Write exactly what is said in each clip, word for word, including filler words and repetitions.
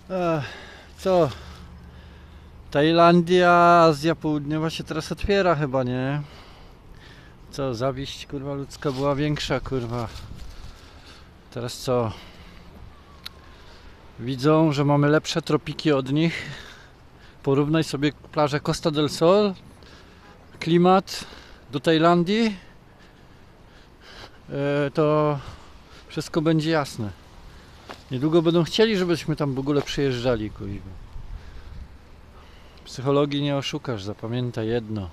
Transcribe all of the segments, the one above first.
Ech, co? Tajlandia, Azja Południowa się teraz otwiera chyba, nie? Co, zawiść kurwa ludzka była większa, kurwa. Teraz co? Widzą, że mamy lepsze tropiki od nich. Porównaj sobie plażę Costa del Sol, klimat do Tajlandii. E, to wszystko będzie jasne. Niedługo będą chcieli, żebyśmy tam w ogóle przyjeżdżali, kuźwa. Psychologii nie oszukasz, zapamiętaj jedno.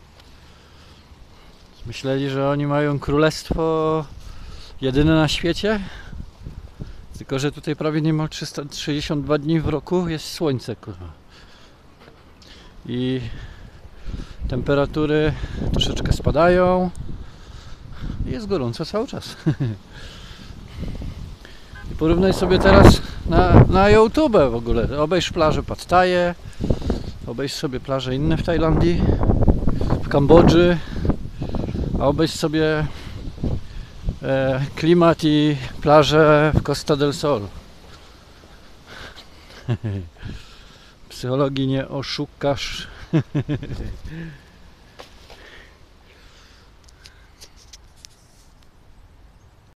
Myśleli, że oni mają królestwo jedyne na świecie, tylko że tutaj prawie niemal trzysta sześćdziesiąt dwa dni w roku jest słońce, kurwa. I temperatury troszeczkę spadają i jest gorąco cały czas. I porównaj sobie teraz na, na YouTube w ogóle. Obejrz plażę Pattaję, obejrz sobie plaże inne w Tajlandii, w Kambodży, a obejrz sobie e, klimat i plaże w Costa del Sol. Psychologii nie oszukasz.